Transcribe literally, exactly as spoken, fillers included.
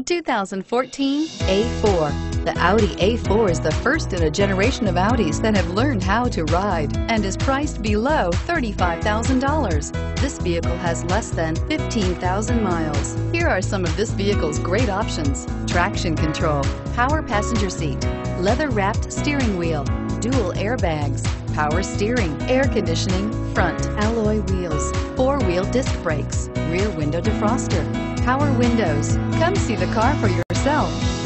The two thousand fourteen A four. The Audi A four is the first in a generation of Audis that have learned how to ride and is priced below thirty-five thousand dollars. This vehicle has less than fifteen thousand miles. Here are some of this vehicle's great options: traction control, power passenger seat, leather-wrapped steering wheel, dual airbags, power steering, air conditioning, front alloy wheels, four-wheel disc brakes, rear window defroster, power windows. Come see the car for yourself.